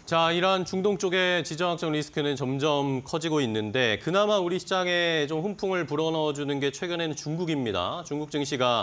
자, 이런 중동 쪽의 지정학적 리스크는 점점 커지고 있는데 그나마 우리 시장에 좀 훈풍을 불어넣어주는 게 최근에는 중국입니다. 중국 증시가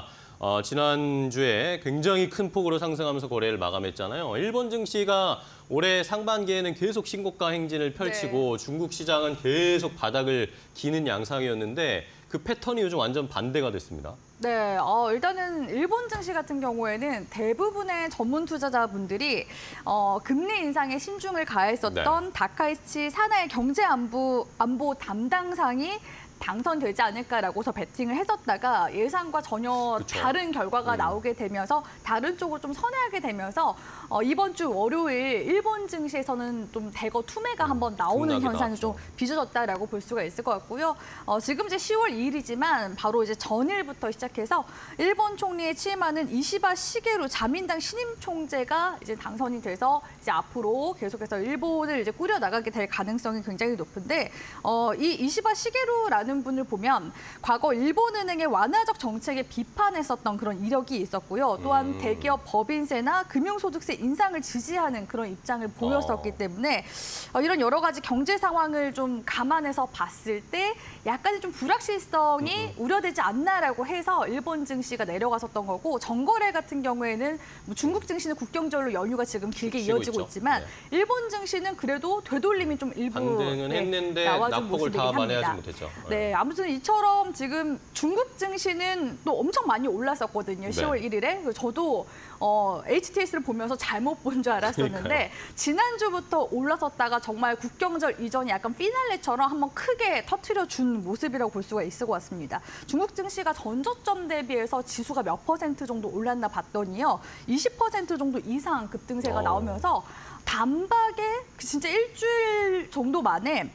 지난주에 굉장히 큰 폭으로 상승하면서 거래를 마감했잖아요. 일본 증시가 올해 상반기에는 계속 신고가 행진을 펼치고 중국 시장은 계속 바닥을 기는 양상이었는데 그 패턴이 요즘 완전 반대가 됐습니다. 네, 일단은 일본 증시 같은 경우에는 대부분의 전문 투자자분들이 금리 인상에 신중을 가했었던 다카이치 사나이 경제안보 담당상이 당선되지 않을까라고서 베팅을 했었다가 예상과 전혀 다른 결과가 나오게 되면서 다른 쪽으로 좀 선회하게 되면서 이번 주 월요일 일본 증시에서는 좀 대거 투매가 한번 나오는 현상이 좀 빚어졌다라고 볼 수가 있을 것 같고요. 지금 이제 10월 2일이지만 바로 이제 전일부터 시작해서 일본 총리에 취임하는 이시바 시게루 자민당 신임 총재가 이제 당선이 돼서 이제 앞으로 계속해서 일본을 이제 꾸려 나가게 될 가능성이 굉장히 높은데 이 이시바 시게루라는 분을 보면 과거 일본은행의 완화적 정책에 비판했었던 그런 이력이 있었고요. 또한 대기업 법인세나 금융소득세 인상을 지지하는 그런 입장을 보였었기 때문에 이런 여러 가지 경제 상황을 좀 감안해서 봤을 때 약간의 좀 불확실성이 우려되지 않나라고 해서 일본 증시가 내려갔었던 거고 정거래 같은 경우에는 뭐 중국 증시는 국경절로 연휴가 지금 길게 이어지고 있지만 일본 증시는 그래도 되돌림이 좀 일부 반등은 했는데 낙폭을 다 만회하지 못했죠. 네, 아무튼 이처럼 지금 중국 증시는 또 엄청 많이 올랐었거든요. 10월 1일에. 저도 HTS를 보면서 잘못 본 줄 알았었는데 지난주부터 올라섰다가 정말 국경절 이전에 약간 피날레처럼 한번 크게 터트려준 모습이라고 볼 수가 있을 것 같습니다. 중국 증시가 전저점 대비해서 지수가 몇 퍼센트 정도 올랐나 봤더니요. 20% 정도 이상 급등세가 나오면서 단박에 진짜 일주일 정도 만에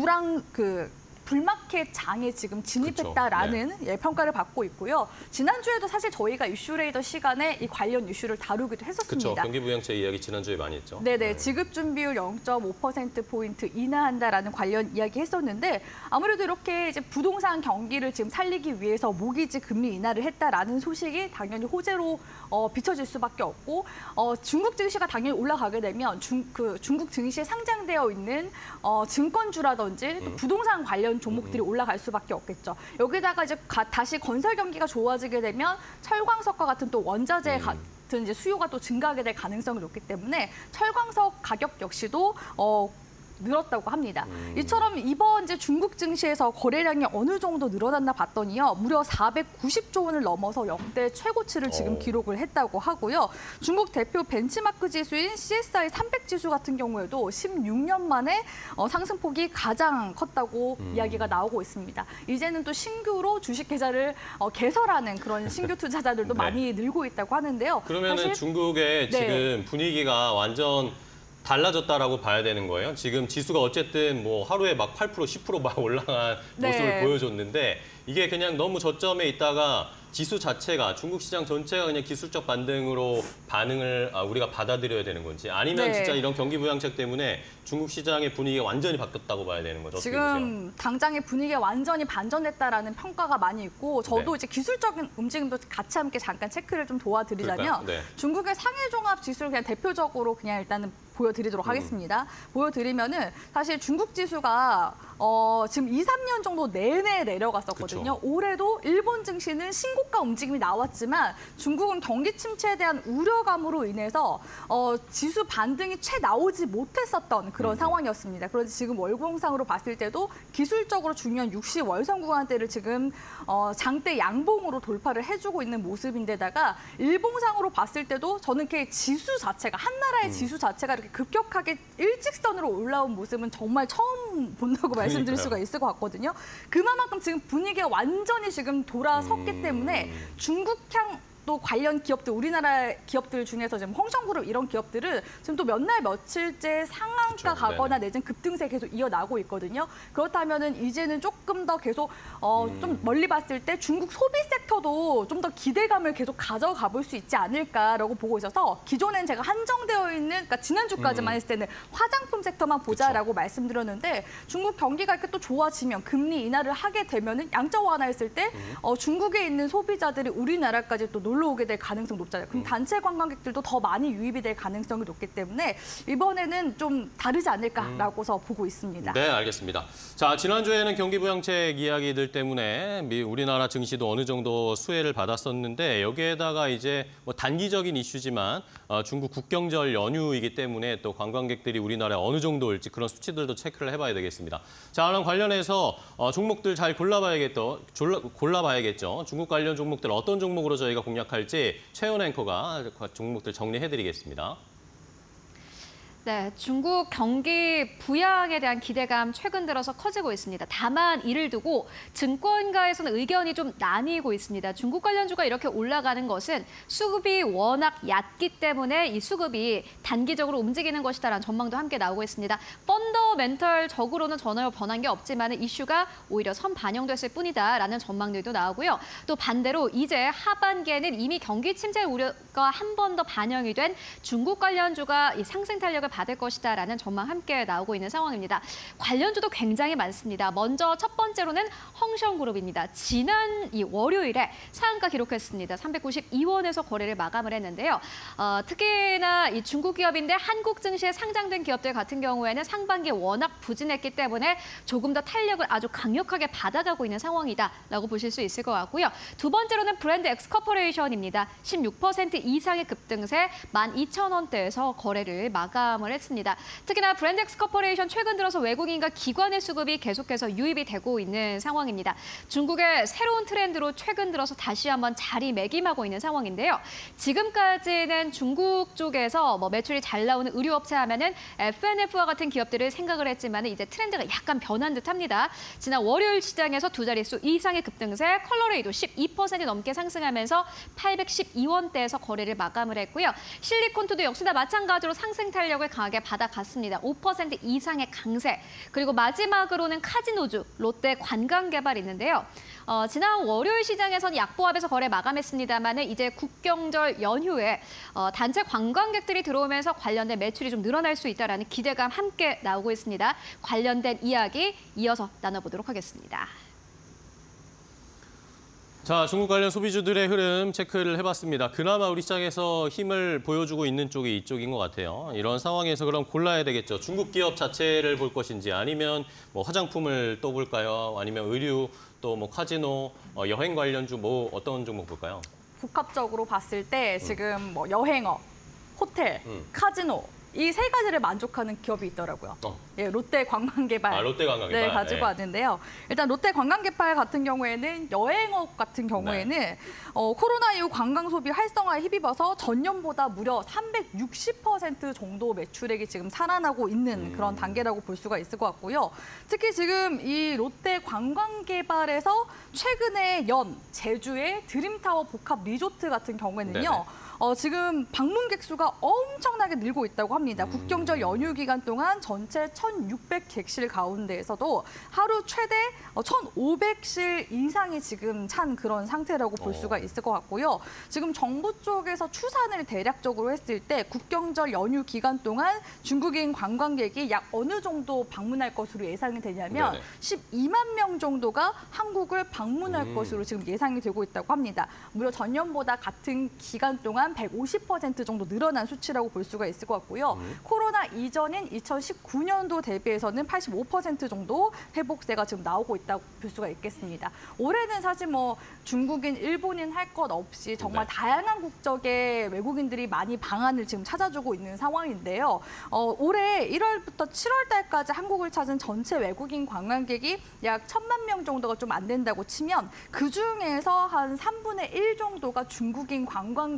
불마켓 장에 지금 진입했다라는 평가를 받고 있고요. 지난주에도 사실 저희가 이슈레이더 시간에 이 관련 이슈를 다루기도 했었습니다. 그렇죠. 경기부양책 이야기 지난주에 많이 했죠. 네네. 지급 준비율 0.5%포인트 인하한다라는 관련 이야기 했었는데 아무래도 이렇게 이제 부동산 경기를 지금 살리기 위해서 모기지 금리 인하를 했다라는 소식이 당연히 호재로 비춰질 수밖에 없고 중국 증시가 당연히 올라가게 되면 중국 증시에 상장되어 있는 증권주라든지 또 부동산 관련 종목들이 올라갈 수밖에 없겠죠. 여기다가 이제 다시 건설 경기가 좋아지게 되면 철광석과 같은 또 원자재 같은 이제 수요가 또 증가하게 될 가능성이 높기 때문에 철광석 가격 역시도 늘었다고 합니다. 이처럼 이번 이제 중국 증시에서 거래량이 어느 정도 늘어났나 봤더니요. 무려 490조 원을 넘어서 역대 최고치를 지금 기록을 했다고 하고요. 중국 대표 벤치마크 지수인 CSI 300 지수 같은 경우에도 16년 만에 상승폭이 가장 컸다고 이야기가 나오고 있습니다. 이제는 또 신규로 주식 계좌를 개설하는 그런 신규 투자자들도 많이 늘고 있다고 하는데요. 그러면은 중국의 지금 분위기가 완전 달라졌다라고 봐야 되는 거예요. 지금 지수가 어쨌든 뭐 하루에 막 8%, 10% 막 올라간 모습을 보여줬는데 이게 그냥 너무 저점에 있다가 지수 자체가 중국 시장 전체가 그냥 기술적 반등으로 반응을 우리가 받아들여야 되는 건지 아니면 진짜 이런 경기 부양책 때문에 중국 시장의 분위기가 완전히 바뀌었다고 봐야 되는 거죠. 지금 당장의 분위기가 완전히 반전됐다라는 평가가 많이 있고 저도 이제 기술적인 움직임도 같이 함께 잠깐 체크를 좀 도와드리자면 중국의 상해종합 지수를 그냥 대표적으로 그냥 일단은 보여드리도록 하겠습니다. 보여드리면은 사실 중국 지수가 지금 2, 3년 정도 내내 내려갔었거든요. 올해도 일본 증시는 신고가 움직임이 나왔지만 중국은 경기 침체에 대한 우려감으로 인해서 지수 반등이 채 나오지 못했었던 그런 상황이었습니다. 그런데 지금 월봉상으로 봤을 때도 기술적으로 중요한 60 월선 구간대를 지금 장대 양봉으로 돌파를 해주고 있는 모습인데다가 일봉상으로 봤을 때도 저는 이렇게 지수 자체가 한 나라의 지수 자체가 이렇게 급격하게 일직선으로 올라온 모습은 정말 처음 본다고 말씀드릴 수가 있을 것 같거든요. 그만큼 지금 분위기가 완전히 지금 돌아섰기 때문에 중국향 또 관련 기업들, 우리나라 기업들 중에서 지금 홍성그룹 이런 기업들은 지금 또 몇 날 며칠째 상황 하한가 그렇죠. 가거나 내지는 급등세 계속 이어나고 있거든요. 그렇다면은 이제는 조금 더 계속 좀 멀리 봤을 때 중국 소비 섹터도 좀 더 기대감을 계속 가져가 볼 수 있지 않을까라고 보고 있어서 기존엔 제가 한정되어 있는 그러니까 지난주까지만 했을 때는 화장품 섹터만 보자라고 말씀드렸는데 중국 경기가 이렇게 또 좋아지면 금리 인하를 하게 되면은 양적 완화했을 때 중국에 있는 소비자들이 우리나라까지 또 놀러 오게 될 가능성 높잖아요. 그럼 단체 관광객들도 더 많이 유입이 될 가능성이 높기 때문에 이번에는 좀 다르지 않을까라고서 보고 있습니다. 네, 알겠습니다. 자, 지난주에는 경기 부양책 이야기들 때문에 우리나라 증시도 어느 정도 수혜를 받았었는데 여기에다가 이제 뭐 단기적인 이슈지만 중국 국경절 연휴이기 때문에 또 관광객들이 우리나라에 어느 정도 올지 그런 수치들도 체크를 해봐야 되겠습니다. 자, 그럼 관련해서 종목들 잘 골라봐야겠죠. 중국 관련 종목들 어떤 종목으로 저희가 공략할지 최은 앵커가 종목들 정리해드리겠습니다. 네, 중국 경기 부양에 대한 기대감 최근 들어서 커지고 있습니다. 다만 이를 두고 증권가에서는 의견이 좀 나뉘고 있습니다. 중국 관련주가 이렇게 올라가는 것은 수급이 워낙 얕기 때문에 이 수급이 단기적으로 움직이는 것이다라는 전망도 함께 나오고 있습니다. 펀더멘털적으로는 전혀 변한 게 없지만 이슈가 오히려 선반영됐을 뿐이다라는 전망들도 나오고요. 또 반대로 이제 하반기에는 이미 경기 침체 우려가 한 번 더 반영이 된 중국 관련주가 이 상승 탄력을 받을 것이다라는 전망 함께 나오고 있는 상황입니다. 관련주도 굉장히 많습니다. 먼저 첫 번째로는 헝성그룹입니다. 지난 이 월요일에 상한가 기록했습니다. 392원에서 거래를 마감을 했는데요. 특히나 이 중국 기업인데 한국 증시에 상장된 기업들 같은 경우에는 상반기에 워낙 부진했기 때문에 조금 더 탄력을 아주 강력하게 받아가고 있는 상황이다라고 보실 수 있을 것 같고요. 두 번째로는 브랜드 엑스코퍼레이션입니다. 16% 이상의 급등세 12,000원대에서 거래를 마감을 했습니다. 특히나 브랜드 엑스코퍼레이션 최근 들어서 외국인과 기관의 수급이 계속해서 유입이 되고 있는 상황입니다. 중국의 새로운 트렌드로 최근 들어서 다시 한번 자리매김하고 있는 상황인데요. 지금까지는 중국 쪽에서 매출이 잘 나오는 의류업체 하면은 F&F와 같은 기업들을 생각을 했지만 이제 트렌드가 약간 변한 듯합니다. 지난 월요일 시장에서 두 자릿수 이상의 급등세, 컬러레이도 12% 넘게 상승하면서 812원대에서 거래를 마감을 했고요. 실리콘투도 역시나 마찬가지로 상승 탄력을 강하게 받아갔습니다. 5% 이상의 강세. 그리고 마지막으로는 카지노주, 롯데 관광개발 있는데요. 지난 월요일 시장에서는 약보합에서 거래 마감했습니다만 이제 국경절 연휴에 단체 관광객들이 들어오면서 관련된 매출이 좀 늘어날 수 있다라는 기대감 함께 나오고 있습니다. 관련된 이야기 이어서 나눠보도록 하겠습니다. 자, 중국 관련 소비주들의 흐름 체크를 해봤습니다. 그나마 우리 시장에서 힘을 보여주고 있는 쪽이 이쪽인 것 같아요. 이런 상황에서 그럼 골라야 되겠죠. 중국 기업 자체를 볼 것인지 아니면 뭐 화장품을 또 볼까요? 아니면 의류, 또 뭐 카지노, 여행 관련주 뭐 어떤 종목 볼까요? 복합적으로 봤을 때 지금 뭐 여행업, 호텔, 카지노 이 세 가지를 만족하는 기업이 있더라고요. 예, 롯데 관광개발. 롯데 관광개발. 네, 가지고 왔는데요. 일단 롯데 관광개발 같은 경우에는 여행업 같은 경우에는 코로나 이후 관광 소비 활성화에 힘입어서 전년보다 무려 360% 정도 매출액이 지금 살아나고 있는 그런 단계라고 볼 수가 있을 것 같고요. 특히 지금 이 롯데 관광개발에서 최근에 제주의 드림타워 복합 리조트 같은 경우에는요. 지금 방문객 수가 엄청나게 늘고 있다고 합니다. 국경절 연휴 기간 동안 전체 1,600객실 가운데에서도 하루 최대 1,500실 이상이 지금 찬 그런 상태라고 볼 수가 있을 것 같고요. 지금 정부 쪽에서 추산을 대략적으로 했을 때 국경절 연휴 기간 동안 중국인 관광객이 약 어느 정도 방문할 것으로 예상이 되냐면 12만 명 정도가 한국을 방문할 것으로 지금 예상이 되고 있다고 합니다. 무려 전년보다 같은 기간 동안 150% 정도 늘어난 수치라고 볼 수가 있을 것 같고요. 코로나 이전인 2019년도 대비해서는 85% 정도 회복세가 지금 나오고 있다고 볼 수가 있겠습니다. 올해는 사실 뭐 중국인, 일본인 할 것 없이 정말 다양한 국적의 외국인들이 많이 방안을 지금 찾아주고 있는 상황인데요. 올해 1월부터 7월 달까지 한국을 찾은 전체 외국인 관광객이 약 1,000만 명 정도가 좀 안 된다고 치면 그중에서 한 3분의 1 정도가 중국인 관광객이 지금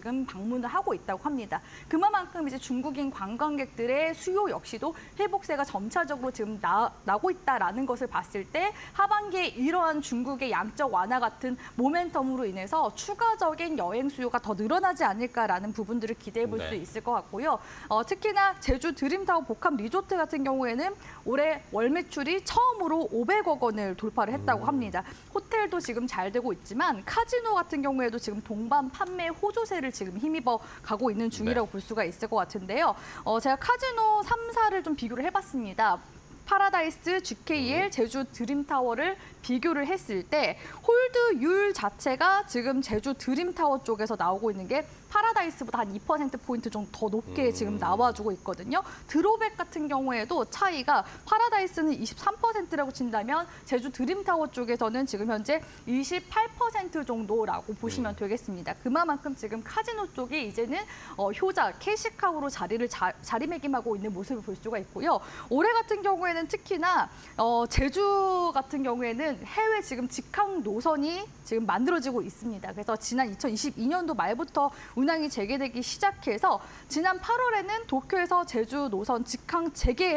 지금 방문을 하고 있다고 합니다. 그만큼 이제 중국인 관광객들의 수요 역시도 회복세가 점차적으로 지금 나고 있다라는 것을 봤을 때 하반기에 이러한 중국의 양적 완화 같은 모멘텀으로 인해서 추가적인 여행 수요가 더 늘어나지 않을까라는 부분들을 기대해 볼 수 있을 것 같고요. 특히나 제주 드림타워 복합 리조트 같은 경우에는 올해 월 매출이 처음으로 500억 원을 돌파를 했다고 합니다. 호텔도 지금 잘 되고 있지만 카지노 같은 경우에도 지금 동반 판매 호조세를 지금 힘입어 가고 있는 중이라고 볼 수가 있을 것 같은데요. 제가 카지노 3사를 좀 비교를 해봤습니다. 파라다이스, GKL, 제주 드림타워를 비교를 했을 때 홀드율 자체가 지금 제주 드림타워 쪽에서 나오고 있는 게 파라다이스보다 한 2%포인트 정도 더 높게 지금 나와주고 있거든요. 드로백 같은 경우에도 차이가 파라다이스는 23%라고 친다면 제주 드림타워 쪽에서는 지금 현재 28% 정도라고 보시면 되겠습니다. 그만큼 지금 카지노 쪽이 이제는 효자, 캐시카우로 자리매김하고 있는 모습을 볼 수가 있고요. 올해 같은 경우에는 특히나 제주 같은 경우에는 해외 지금 직항 노선이 지금 만들어지고 있습니다. 그래서 지난 2022년도 말부터 운항이 재개되기 시작해서 지난 8월에는 도쿄에서 제주 노선 직항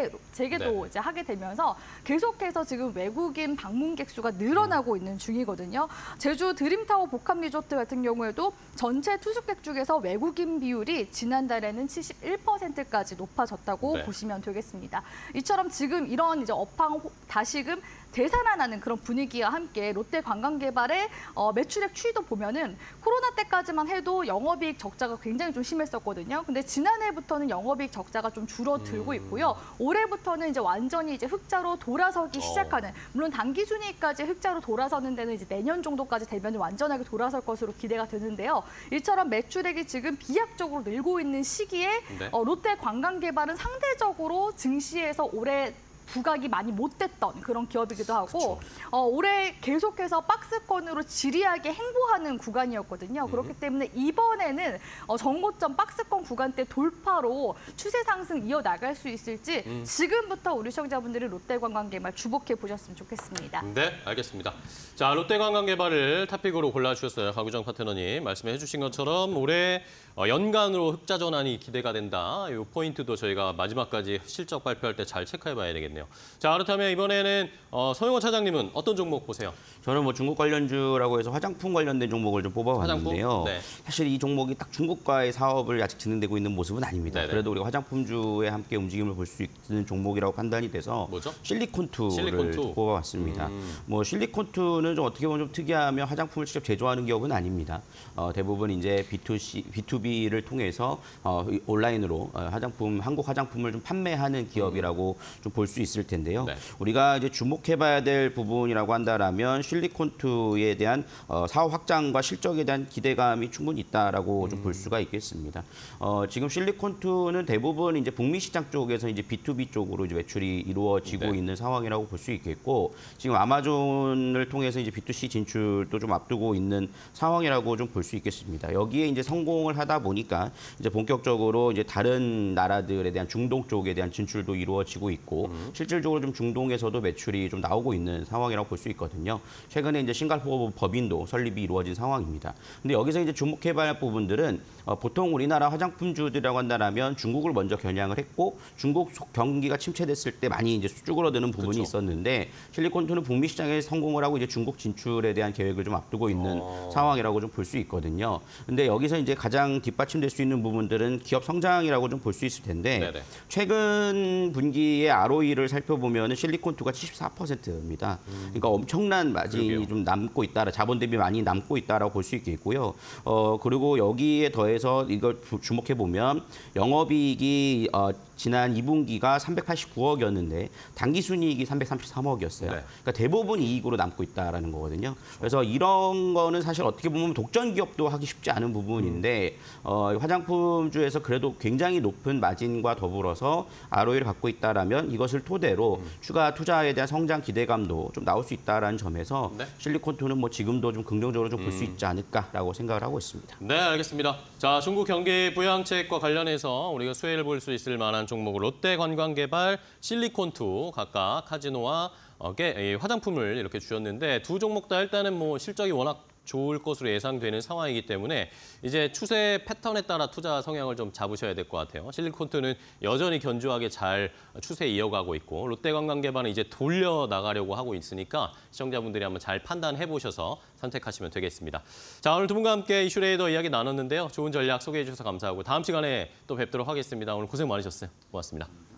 재개도 이제 하게 되면서 계속해서 지금 외국인 방문객 수가 늘어나고 있는 중이거든요. 제주 드림타워 복합 리조트 같은 경우에도 전체 투숙객 중에서 외국인 비율이 지난달에는 71%까지 높아졌다고 보시면 되겠습니다. 이처럼 지금 이런 이제 업황 다시금 되살아나는 그런 분위기와 함께 롯데 관광개발의 매출액 추이도 보면은 코로나 때까지만 해도 영업이익 적자가 굉장히 좀 심했었거든요. 근데 지난해부터는 영업이익 적자가 좀 줄어들고 있고요. 올해부터는 이제 완전히 이제 흑자로 돌아서기 시작하는, 물론 단기순이익까지 흑자로 돌아서는 데는 이제 내년 정도까지 되면 완전하게 돌아설 것으로 기대가 되는데요. 이처럼 매출액이 지금 비약적으로 늘고 있는 시기에 롯데 관광개발은 상대적으로 증시에서 올해 부각이 많이 못 됐던 그런 기업이기도 하고 올해 계속해서 박스권으로 지리하게 행보하는 구간이었거든요. 그렇기 때문에 이번에는 정고점 박스권 구간대 돌파로 추세 상승 이어나갈 수 있을지 지금부터 우리 시청자분들이 롯데관광개발 주목해 보셨으면 좋겠습니다. 네, 알겠습니다. 자, 롯데관광개발을 탑픽으로 골라주셨어요. 가구정 파트너님 말씀해 주신 것처럼 올해 연간으로 흑자 전환이 기대가 된다. 이 포인트도 저희가 마지막까지 실적 발표할 때 잘 체크해 봐야 되겠네요. 자, 그렇다면 이번에는 서영호 차장님은 어떤 종목 보세요? 저는 뭐 중국 관련주라고 해서 화장품 관련된 종목을 좀 뽑아봤는데요. 네. 사실 이 종목이 딱 중국과의 사업을 아직 진행되고 있는 모습은 아닙니다. 네네. 그래도 우리가 화장품주에 함께 움직임을 볼 수 있는 종목이라고 판단이 돼서 뭐죠? 실리콘투를 뽑아봤습니다. 뭐 실리콘투는 좀 어떻게 보면 좀 특이하며 화장품을 직접 제조하는 기업은 아닙니다. 대부분 이제 B2B를 통해서 온라인으로 한국 화장품을 좀 판매하는 기업이라고 좀 볼 수 있을 텐데요. 네. 우리가 이제 주목해봐야 될 부분이라고 한다라면 실리콘투에 대한 사업 확장과 실적에 대한 기대감이 충분히 있다라고 좀 볼 수가 있겠습니다. 지금 실리콘투는 대부분 이제 북미 시장 쪽에서 이제 B2B 쪽으로 이제 매출이 이루어지고 있는 상황이라고 볼 수 있겠고, 지금 아마존을 통해서 이제 B2C 진출도 좀 앞두고 있는 상황이라고 좀 볼 수 있겠습니다. 여기에 이제 성공을 하다 보니까 이제 본격적으로 이제 다른 나라들에 대한 중동 쪽에 대한 진출도 이루어지고 있고, 실질적으로 좀 중동에서도 매출이 좀 나오고 있는 상황이라고 볼 수 있거든요. 최근에 이제 싱가포르 법인도 설립이 이루어진 상황입니다. 근데 여기서 이제 주목해봐야 할 부분들은 보통 우리나라 화장품주들이라고 한다면 중국을 먼저 겨냥을 했고, 중국 경기가 침체됐을 때 많이 이제 쭈그러드는 부분이 있었는데, 실리콘투는 북미 시장에 성공을 하고 이제 중국 진출에 대한 계획을 좀 앞두고 있는 상황이라고 좀 볼 수 있거든요. 근데 여기서 이제 가장 뒷받침될 수 있는 부분들은 기업 성장이라고 좀 볼 수 있을 텐데, 최근 분기의 ROE를 살펴보면 실리콘투가 74%입니다. 그러니까 엄청난 마진이 좀 남고 있다, 자본 대비 많이 남고 있다라고 볼 수 있겠고요. 그리고 여기에 더해서 이걸 주목해 보면 영업이익이 지난 2분기가 389억이었는데 당기순이익이 333억이었어요. 그러니까 대부분 이익으로 남고 있다라는 거거든요. 그래서 이런 거는 사실 어떻게 보면 독점 기업도 하기 쉽지 않은 부분인데 화장품주에서 그래도 굉장히 높은 마진과 더불어서 ROE를 갖고 있다라면 이것을 토대로 추가 투자에 대한 성장 기대감도 좀 나올 수 있다라는 점에서 실리콘투는 뭐 지금도 좀 긍정적으로 좀 볼 수 있지 않을까라고 생각을 하고 있습니다. 네, 알겠습니다. 자, 중국 경기 부양책과 관련해서 우리가 수혜를 볼 수 있을 만한 종목을 롯데관광개발, 실리콘투 각각 카지노와 화장품을 이렇게 주셨는데 두 종목 다 일단은 뭐 실적이 워낙 좋을 것으로 예상되는 상황이기 때문에 이제 추세 패턴에 따라 투자 성향을 좀 잡으셔야 될 것 같아요. 실리콘투는 여전히 견조하게 잘 추세 이어가고 있고 롯데관광개발은 이제 돌려 나가려고 하고 있으니까 시청자분들이 한번 잘 판단해 보셔서 선택하시면 되겠습니다. 자, 오늘 두 분과 함께 이슈레이더 이야기 나눴는데요. 좋은 전략 소개해 주셔서 감사하고 다음 시간에 또 뵙도록 하겠습니다. 오늘 고생 많으셨어요. 고맙습니다.